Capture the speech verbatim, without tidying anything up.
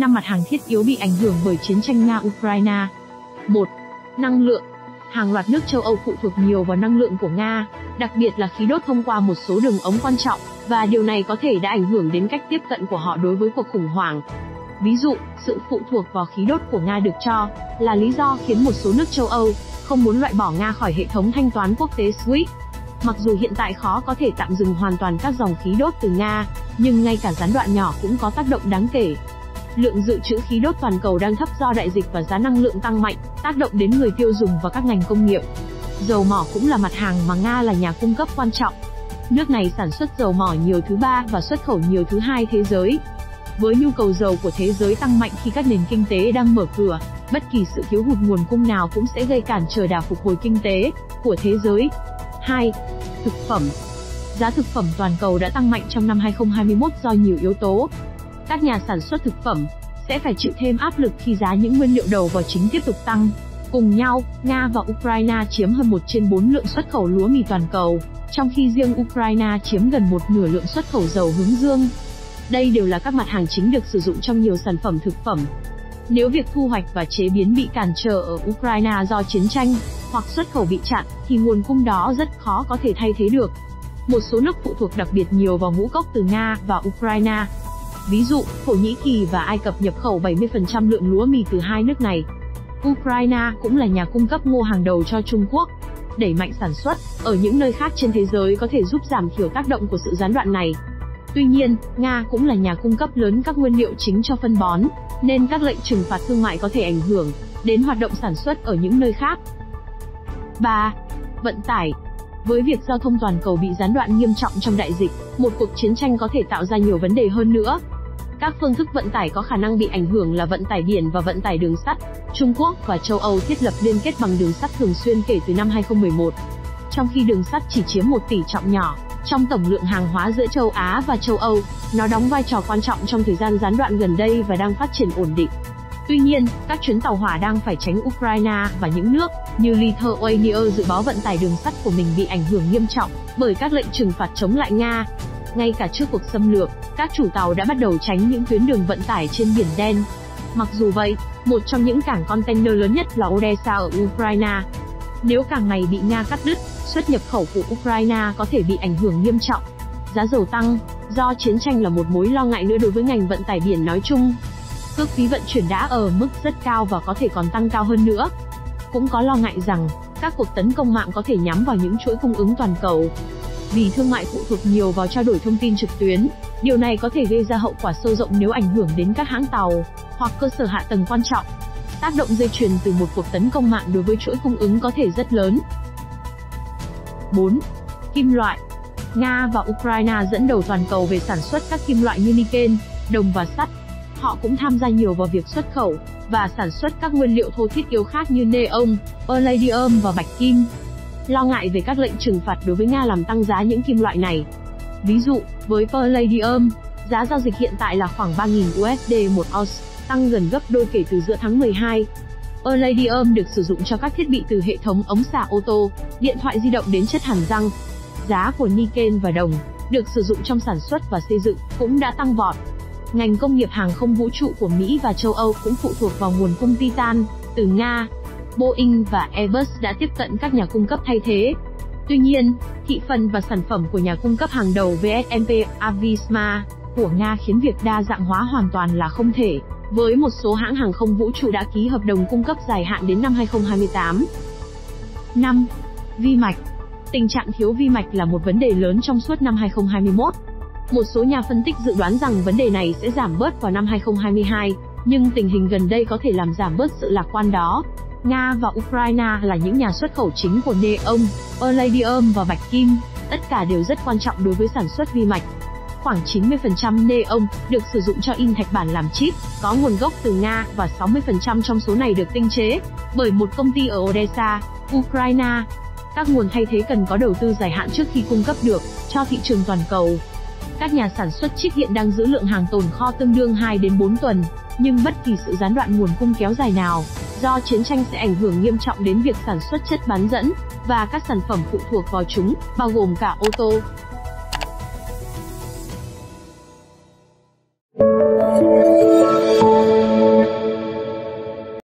năm mặt hàng thiết yếu bị ảnh hưởng bởi chiến tranh Nga-Ukraine. một. Năng lượng. Hàng loạt nước châu Âu phụ thuộc nhiều vào năng lượng của Nga, đặc biệt là khí đốt thông qua một số đường ống quan trọng, và điều này có thể đã ảnh hưởng đến cách tiếp cận của họ đối với cuộc khủng hoảng. Ví dụ, sự phụ thuộc vào khí đốt của Nga được cho là lý do khiến một số nước châu Âu không muốn loại bỏ Nga khỏi hệ thống thanh toán quốc tế SWIFT. Mặc dù hiện tại khó có thể tạm dừng hoàn toàn các dòng khí đốt từ Nga, nhưng ngay cả gián đoạn nhỏ cũng có tác động đáng kể. Lượng dự trữ khí đốt toàn cầu đang thấp do đại dịch và giá năng lượng tăng mạnh, tác động đến người tiêu dùng và các ngành công nghiệp. Dầu mỏ cũng là mặt hàng mà Nga là nhà cung cấp quan trọng. Nước này sản xuất dầu mỏ nhiều thứ ba và xuất khẩu nhiều thứ hai thế giới. Với nhu cầu dầu của thế giới tăng mạnh khi các nền kinh tế đang mở cửa, bất kỳ sự thiếu hụt nguồn cung nào cũng sẽ gây cản trở đà phục hồi kinh tế của thế giới. hai. Thực phẩm. Giá thực phẩm toàn cầu đã tăng mạnh trong năm hai không hai mốt do nhiều yếu tố. Các nhà sản xuất thực phẩm sẽ phải chịu thêm áp lực khi giá những nguyên liệu đầu vào chính tiếp tục tăng. Cùng nhau, Nga và Ukraine chiếm hơn một trên bốn lượng xuất khẩu lúa mì toàn cầu, trong khi riêng Ukraine chiếm gần một nửa lượng xuất khẩu dầu hướng dương. Đây đều là các mặt hàng chính được sử dụng trong nhiều sản phẩm thực phẩm. Nếu việc thu hoạch và chế biến bị cản trở ở Ukraine do chiến tranh, hoặc xuất khẩu bị chặn, thì nguồn cung đó rất khó có thể thay thế được. Một số nước phụ thuộc đặc biệt nhiều vào ngũ cốc từ Nga và Ukraine. Ví dụ, Thổ Nhĩ Kỳ và Ai Cập nhập khẩu bảy mươi phần trăm lượng lúa mì từ hai nước này. Ukraine cũng là nhà cung cấp ngô hàng đầu cho Trung Quốc. Đẩy mạnh sản xuất ở những nơi khác trên thế giới có thể giúp giảm thiểu tác động của sự gián đoạn này. Tuy nhiên, Nga cũng là nhà cung cấp lớn các nguyên liệu chính cho phân bón, nên các lệnh trừng phạt thương mại có thể ảnh hưởng đến hoạt động sản xuất ở những nơi khác. ba. Vận tải. Với việc giao thông toàn cầu bị gián đoạn nghiêm trọng trong đại dịch, một cuộc chiến tranh có thể tạo ra nhiều vấn đề hơn nữa. Các phương thức vận tải có khả năng bị ảnh hưởng là vận tải biển và vận tải đường sắt. Trung Quốc và châu Âu thiết lập liên kết bằng đường sắt thường xuyên kể từ năm hai không một một. Trong khi đường sắt chỉ chiếm một tỷ trọng nhỏ trong tổng lượng hàng hóa giữa châu Á và châu Âu, nó đóng vai trò quan trọng trong thời gian gián đoạn gần đây và đang phát triển ổn định. Tuy nhiên, các chuyến tàu hỏa đang phải tránh Ukraine và những nước như Lithuania dự báo vận tải đường sắt của mình bị ảnh hưởng nghiêm trọng bởi các lệnh trừng phạt chống lại Nga. Ngay cả trước cuộc xâm lược, các chủ tàu đã bắt đầu tránh những tuyến đường vận tải trên Biển Đen. Mặc dù vậy, một trong những cảng container lớn nhất là Odessa ở Ukraine. Nếu cảng này bị Nga cắt đứt, xuất nhập khẩu của Ukraine có thể bị ảnh hưởng nghiêm trọng. Giá dầu tăng do chiến tranh là một mối lo ngại nữa đối với ngành vận tải biển nói chung. Cước phí vận chuyển đã ở mức rất cao và có thể còn tăng cao hơn nữa. Cũng có lo ngại rằng, các cuộc tấn công mạng có thể nhắm vào những chuỗi cung ứng toàn cầu. Vì thương mại phụ thuộc nhiều vào trao đổi thông tin trực tuyến, điều này có thể gây ra hậu quả sâu rộng nếu ảnh hưởng đến các hãng tàu, hoặc cơ sở hạ tầng quan trọng. Tác động dây chuyền từ một cuộc tấn công mạng đối với chuỗi cung ứng có thể rất lớn. bốn. Kim loại. Nga và Ukraine dẫn đầu toàn cầu về sản xuất các kim loại như niken, đồng và sắt. Họ cũng tham gia nhiều vào việc xuất khẩu và sản xuất các nguyên liệu thô thiết yếu khác như neon, palladium và bạch kim. Lo ngại về các lệnh trừng phạt đối với Nga làm tăng giá những kim loại này. Ví dụ, với palladium, giá giao dịch hiện tại là khoảng ba nghìn đô la một ounce, tăng gần gấp đôi kể từ giữa tháng mười hai. Palladium được sử dụng cho các thiết bị từ hệ thống ống xả ô tô, điện thoại di động đến chất hàn răng. Giá của niken và đồng, được sử dụng trong sản xuất và xây dựng, cũng đã tăng vọt. Ngành công nghiệp hàng không vũ trụ của Mỹ và châu Âu cũng phụ thuộc vào nguồn cung titan từ Nga. Boeing và Airbus đã tiếp cận các nhà cung cấp thay thế. Tuy nhiên, thị phần và sản phẩm của nhà cung cấp hàng đầu vê ét em pê Avisma của Nga khiến việc đa dạng hóa hoàn toàn là không thể, với một số hãng hàng không vũ trụ đã ký hợp đồng cung cấp dài hạn đến năm hai không hai tám. năm. Vi mạch. Tình trạng thiếu vi mạch là một vấn đề lớn trong suốt năm hai không hai mốt. Một số nhà phân tích dự đoán rằng vấn đề này sẽ giảm bớt vào năm hai không hai hai, nhưng tình hình gần đây có thể làm giảm bớt sự lạc quan đó. Nga và Ukraine là những nhà xuất khẩu chính của neon, palladium và bạch kim, tất cả đều rất quan trọng đối với sản xuất vi mạch. Khoảng chín mươi phần trăm neon được sử dụng cho in thạch bản làm chip, có nguồn gốc từ Nga và sáu mươi phần trăm trong số này được tinh chế bởi một công ty ở Odessa, Ukraine. Các nguồn thay thế cần có đầu tư dài hạn trước khi cung cấp được cho thị trường toàn cầu. Các nhà sản xuất chip hiện đang giữ lượng hàng tồn kho tương đương hai đến bốn tuần, nhưng bất kỳ sự gián đoạn nguồn cung kéo dài nào do chiến tranh sẽ ảnh hưởng nghiêm trọng đến việc sản xuất chất bán dẫn và các sản phẩm phụ thuộc vào chúng, bao gồm cả ô tô.